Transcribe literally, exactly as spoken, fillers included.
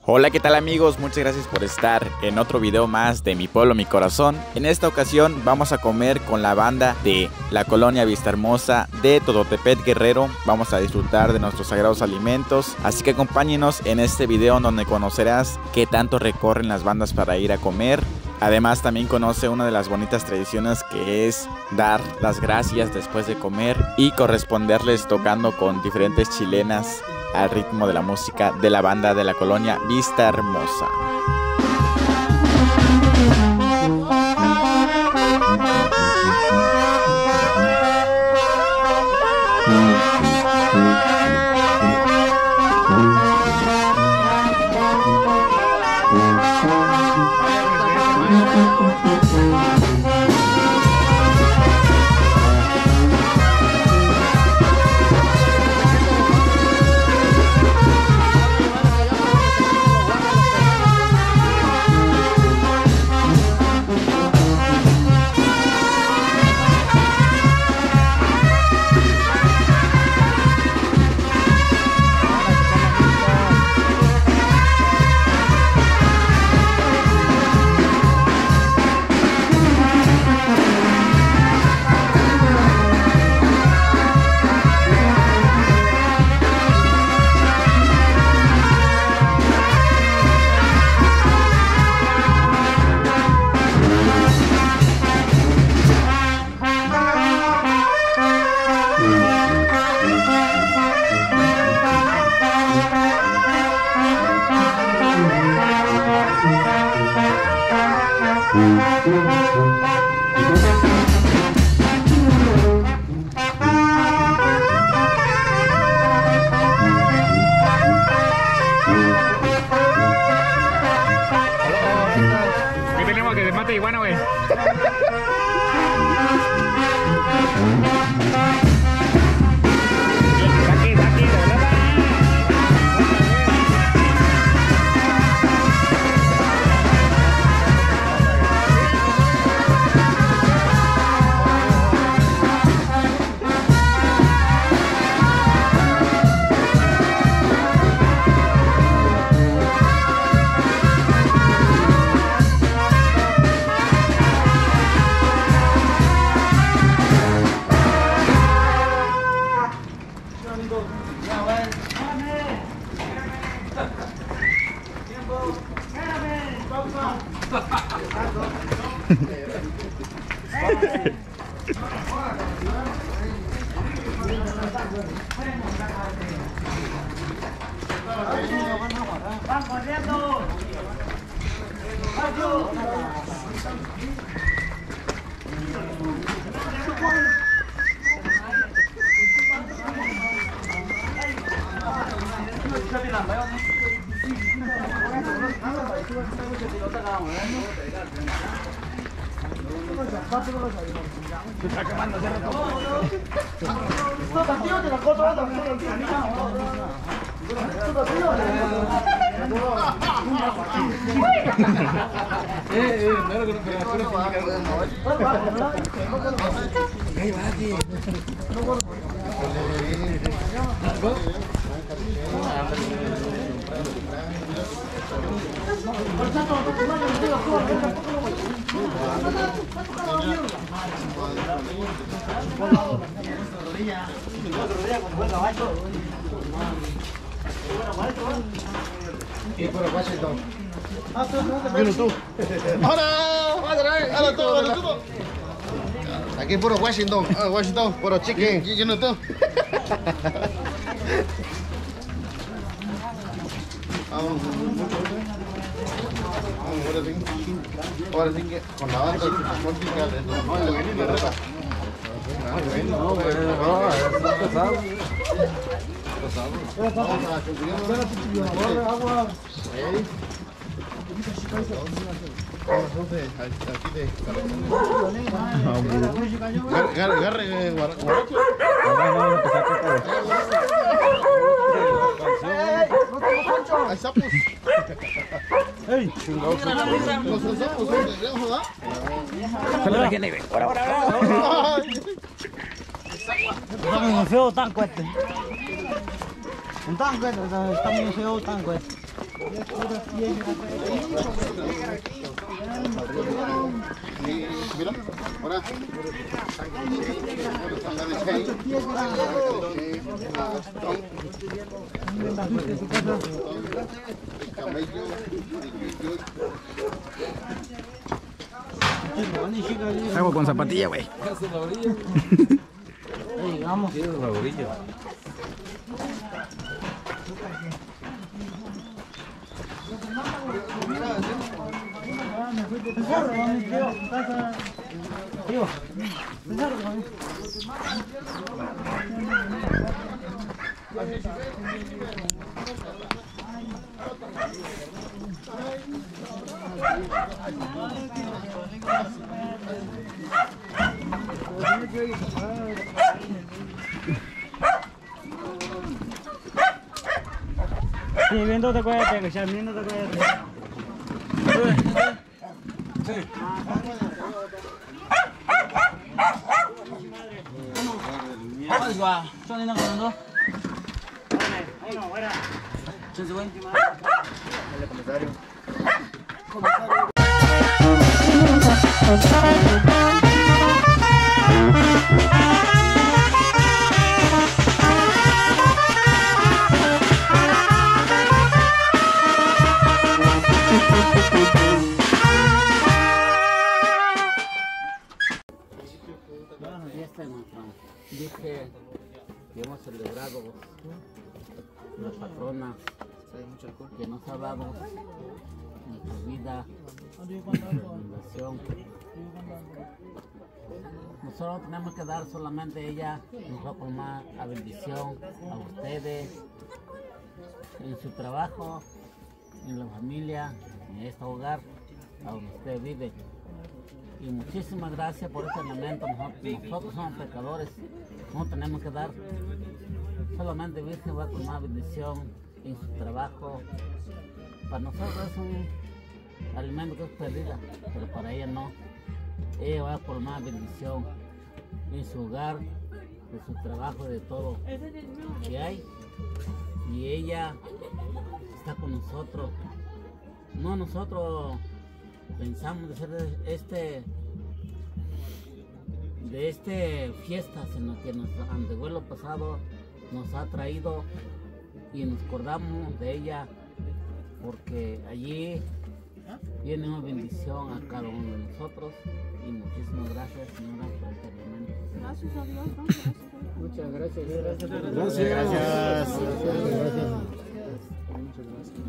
Hola, ¿qué tal amigos? Muchas gracias por estar en otro video más de Mi Pueblo, Mi Corazón. En esta ocasión vamos a comer con la banda de la colonia Vistahermosa de Tototepec, Guerrero. Vamos a disfrutar de nuestros sagrados alimentos, así que acompáñenos en este video donde conocerás qué tanto recorren las bandas para ir a comer. Además también conoce una de las bonitas tradiciones, que es dar las gracias después de comer y corresponderles tocando con diferentes chilenas al ritmo de la música de la banda de la colonia Vistahermosa. ¿Qué tenemos que mate iguana, güey? Aquí, aquí, de verdad. ¡Van corriendo! Y por Washington. Vino tú. ¡Hola! ¡Hola tú! ¡Hola tú! Aquí puro Washington. Ah, Washington, puro chicken. ¿Y no tú? Vamos. Ahora sí. Ahora sí que con la banda. No, le vení de reta. No, pero no, es pesado. Vamos a conseguir agua. Aquí te agarre, agarre, guaracho. Hay sapos. ¡Ey! Los sapos, ¿verdad? Solo la gente, ahora, ahora, ahora. Está muy feo tanco este. Un tanco este, está muy feo tanco este. Mira, ahora. Hago con zapatilla, güey. Llegamos. Sí, viendo te cuesta, que ya viendo te cuesta. Ay, va. ¿Son lindos con dos? Ahí no, fuera. ¿Quién se fue? El comisario. Dije que hemos celebrado la patrona que nos ha dado nuestra vida, nuestra fundación. Nosotros tenemos que dar solamente ella, nos va a formar a bendición a ustedes en su trabajo, en la familia, en este hogar a donde usted vive. Y muchísimas gracias por este momento. Nosotros, nosotros somos pecadores, no tenemos que dar. Solamente Virgen va a tomar bendición en su trabajo. Para nosotros es un alimento que es perdida, pero para ella no. Ella va a formar bendición en su hogar, de su trabajo, de todo que hay. Y ella está con nosotros. No nosotros pensamos de hacer este de este fiesta, sino que nuestro anteabuelo pasado nos ha traído y nos acordamos de ella porque allí viene una bendición a cada uno de nosotros. Y muchísimas gracias, señora, por este momento. Gracias a Dios, ¿no? Gracias a Dios. Muchas gracias. Gracias. Gracias. Muchas gracias.